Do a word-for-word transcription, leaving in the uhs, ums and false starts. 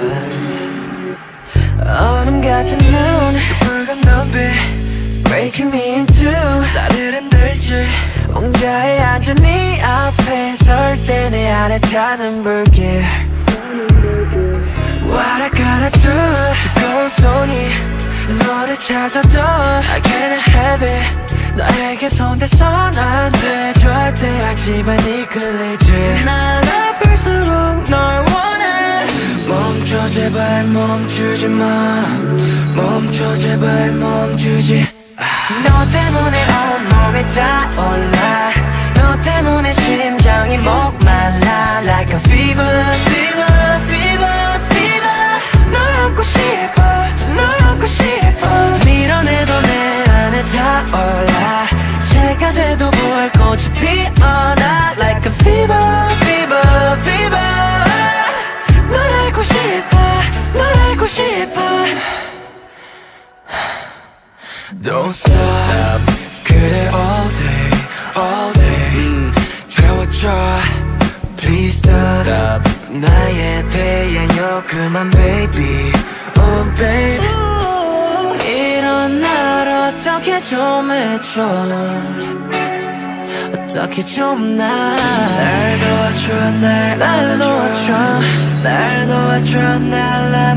얼음 같은 눈 붉은 눈빛 Breaking me in two 나를 흔들지 옹자에 앉은 네 앞에 설 때 내 안에 타는 불길 What I gotta do 뜨거운 손이 너를 찾아도 I can't have it 너에게 손대선 안 돼 절대 하지만 이끌리지 날 아플수록 널 원해 멈춰 제발 멈추지 마 멈춰 제발 멈추지 너 때문에 온몸이 타올라 너 때문에 심장이 목말라 Like a fever, fever, fever, fever 널 안고 싶어, 널 안고 싶어 밀어내도 내 안에 타올라 새가 돼도 부활꽃이 피어나 Like a fever, fever, fever 널 알고 싶어, 널 알고 싶어 Don't stop 그래 all day all day 태워줘 Please stop, stop. 나의 태양여 그만 baby Oh baby Ooh. 이런 날 어떻게 좀 해줘 어떻게 좀 날 도와줘 날 도와줘 날 도와줘 날